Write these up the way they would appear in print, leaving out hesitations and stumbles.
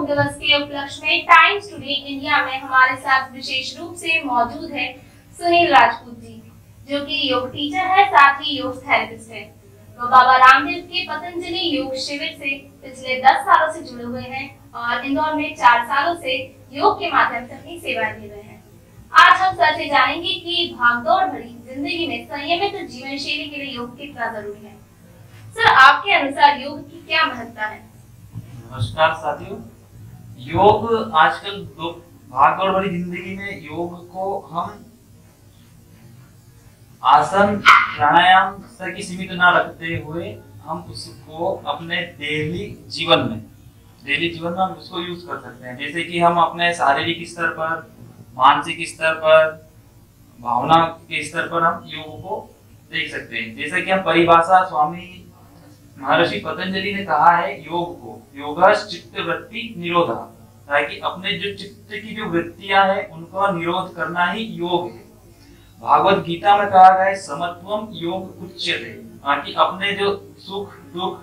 योग दिवस के उपलक्ष्य में टाइम्स टुडे इंडिया में हमारे साथ विशेष रूप से मौजूद है सुनील राजपूत जी, जो कि योग टीचर है, साथ ही योग थेरेपिस्ट है। वो बाबा रामदेव के पतंजलि योग शिविर से पिछले 10 सालों से जुड़े हुए हैं और इंदौर में 4 सालों से योग के माध्यम से अपनी सेवाएं दे रहे हैं। आज हम सर से जानेंगे कि भागदौड़ भरी जिंदगी में संयमित जीवन शैली के लिए योग कितना जरूरी है। सर, आपके अनुसार योग की क्या महत्ता है? नमस्कार साथियों, योग आजकल भागदौड़ भरी जिंदगी में योग को हम आसन प्राणायाम तक ही सीमित ना रखते हुए हम उसको अपने डेली जीवन में हम उसको यूज कर सकते हैं। जैसे कि हम अपने शारीरिक स्तर पर, मानसिक स्तर पर, भावना के स्तर पर हम योग को देख सकते हैं। जैसे कि हम परिभाषा स्वामी महर्षि पतंजलि ने कहा है योग को योगः चित्त वृत्ति निरोधा, ताकि अपने जो चित्त की जो वृत्तियां हैं उनका निरोध करना ही योग है। भागवत गीता में कहा गया है समत्वम योग उच्यते, ताकि अपने जो सुख दुख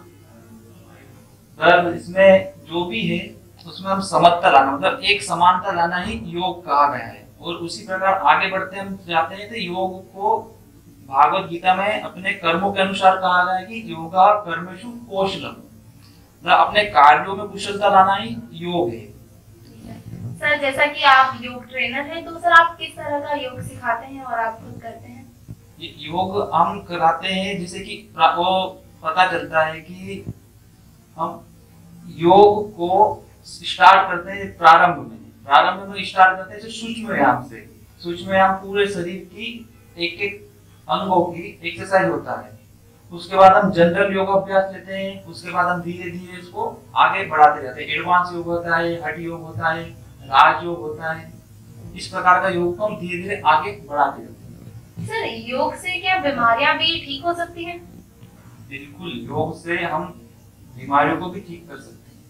दर्द इसमें जो भी है उसमें हम समता लाना, मतलब एक समानता लाना ही योग कहा गया है। और उसी प्रकार आगे बढ़ते हम जाते हैं तो योग को भागवत गीता में अपने कर्मों के अनुसार कहा गया है कि योगा कर्मेषु कौशलम, मतलब अपने कार्यों में कुशलता लाना ही योग है। सर, जैसा कि आप योग ट्रेनर हैं, तो सर आप किस तरह का योग सिखाते हैं और आप खुद करते हैं? योग हम कराते हैं जैसे कि वो पता चलता है कि हम योग को स्टार्ट करते हैं प्रारंभ में स्टार्ट करते हैं सूक्ष्म व्यायाम से। सूक्ष्म व्यायाम पूरे शरीर की एक एक अंगों की एक्सरसाइज होता है। उसके बाद हम जनरल योग अभ्यास लेते हैं, उसके बाद हम धीरे धीरे इसको आगे बढ़ाते जाते हैं। एडवांस योग होता है, हठ योग होता है, राज योग होता है। इस प्रकार का योग को हम धीरे धीरे आगे बढ़ाते जाते हैं। सर, योग से क्या बीमारियां भी ठीक हो सकती हैं? बिल्कुल, योग से हम बीमारियों को भी ठीक कर सकते हैं।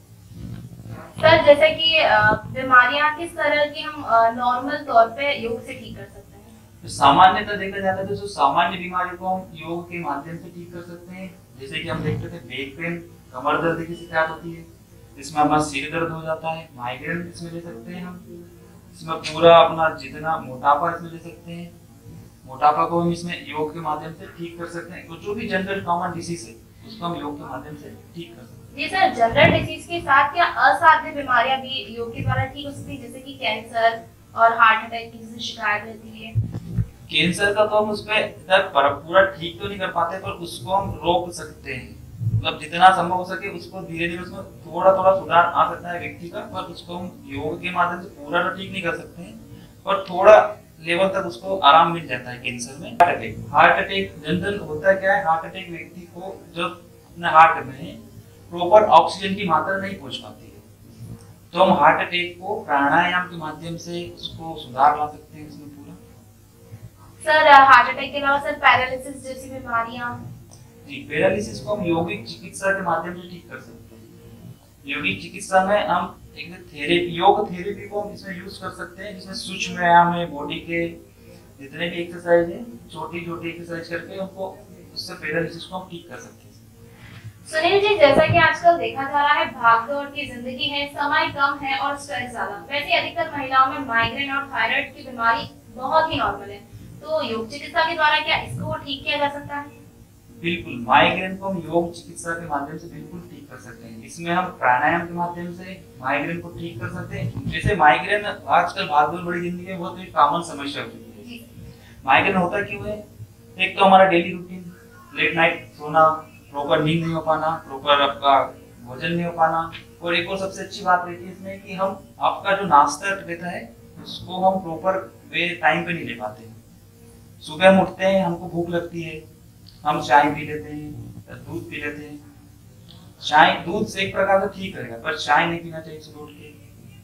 सर, जैसे कि बीमारियां किस तरह की हम नॉर्मल तौर पे योग से ठीक कर सकते हैं? तो सामान्यतः देखा जाता है तो जो सामान्य बीमारियों को हम योग के माध्यम से ठीक कर सकते हैं। जैसे कि हम देखते थे बैक पेन, कमर दर्द की शिकायत होती है, इसमें हमारा सिर दर्द हो जाता है, माइग्रेन इसमें ले सकते हैं हम। इसमें पूरा अपना जितना मोटापा इसमें ले सकते हैं, मोटापा को हम इसमें योग के माध्यम से ठीक कर सकते हैं। तो जो भी जनरल कॉमन डिसीज है उसको हम योग के माध्यम से ठीक कर सकते हैं। जी सर, जनरल डिसीज के साथ क्या असाध्य बीमारियां भी योग के द्वारा ठीक हो सकती है, जैसे कि कैंसर और हार्ट अटैक की जिससे शिकायत रहती है? कैंसर का तो हम उसमें पूरा ठीक तो नहीं कर पाते, पर उसको हम रोक सकते हैं। मतलब जितना संभव हो सके उसको धीरे धीरे उसमें थोड़ा थोड़ा सुधार आ सकता है व्यक्ति का, पर उसको हम योग के माध्यम से पूरा तो ठीक नहीं कर सकते हैं, पर थोड़ा लेवल तक उसको आराम मिल जाता है। कैंसर में हार्ट अटैक जनरल होता है क्या है, हार्ट अटैक व्यक्ति को जब अपने हार्ट में प्रॉपर ऑक्सीजन की मात्रा नहीं पहुंच पाती है, तो हम हार्ट अटैक को प्राणायाम के माध्यम से उसको सुधार ला सकते हैं इसमें पूरा। सर, हार्ट अटैक के अलावा सर पैरालिसिस जैसी बीमारियां? जी, पैरालिसिस को हम यौगिक चिकित्सा के माध्यम से ठीक कर सकते हैं। यौगिक चिकित्सा में हम एक योग थेरेपी को हम इसमें यूज कर सकते हैं, जिसमें सूक्ष्म व्यायाम है, बॉडी के जितने भी एक्सरसाइज है, छोटी छोटी एक्सरसाइज करके उनको उससे पैरालिसिस को हम ठीक कर सकते हैं। सुनील जी, जैसा कि आजकल देखा जा रहा है भागदौड़ की जिंदगी है, समय कम है और स्ट्रेस ज्यादा, वैसे अधिकतर महिलाओं में माइग्रेन और थायराइड की बीमारी बहुत ही नॉर्मल है, तो योग चिकित्सा के द्वारा क्या इसको ठीक किया जा सकता है? बिल्कुल, माइग्रेन को हम योग चिकित्सा के माध्यम से बिल्कुल ठीक कर सकते हैं। इसमें हम प्राणायाम के माध्यम से माइग्रेन को ठीक कर सकते हैं। जैसे माइग्रेन आजकल भागदौड़ भरी जिंदगी में बहुत ही कॉमन समस्या हो चुकी है। माइग्रेन होता क्यों है? एक तो हमारा डेली रूटीन, लेट नाइट सोना, प्रॉपर नींद नहीं हो पाना, प्रॉपर आपका भोजन नहीं हो पाना, और एक और सबसे अच्छी बात रहती है इसमें कि हम आपका जो नाश्ता रहता है उसको हम प्रॉपर वे टाइम पे नहीं ले पाते। सुबह हम उठते हैं, हमको भूख लगती है, हम चाय पी लेते हैं, दूध पी लेते हैं। चाय दूध से एक प्रकार से ठीक रहेगा, पर चाय नहीं पीना चाहिए सुबह उठ के।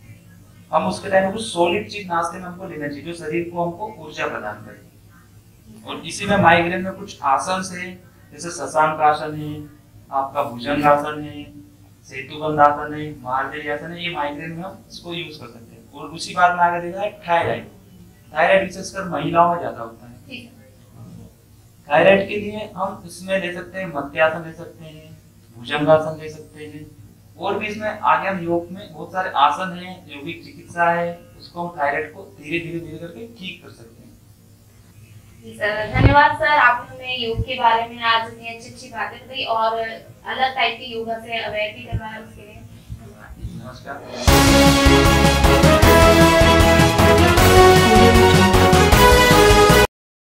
हम उसके टाइम में कुछ सॉलिड चीज नाश्ते में हमको लेना चाहिए जो शरीर को हमको ऊर्जा प्रदान करे। और इसी में माइग्रेन में कुछ आसन है, जैसे शशांक आसन है, आपका भुजंग आसन है, सेतुबंध आसन है, मार्जरी आसन है। ये माइग्रेन में हम इसको यूज कर सकते हैं। और उसी बात में आगे देखा है थायराइड विशेषकर महिलाओं में ज्यादा होता है। थायराइड के लिए हम इसमें ले सकते हैं मध्यासन ले सकते हैं, भुजंगासन ले सकते हैं, और भी इसमें आगे हम योग में बहुत सारे आसन हैं, योगिक चिकित्सा है, उसको हम थायराइड को धीरे धीरे धीरे करके ठीक कर सकते हैं। जी सर, धन्यवाद सर, आपने हमें योग के बारे में आज इतनी अच्छी अच्छी बातें बताई और अलग टाइप के योगा से अवेयर भी करवाया, उसके लिए धन्यवाद। नमस्कार।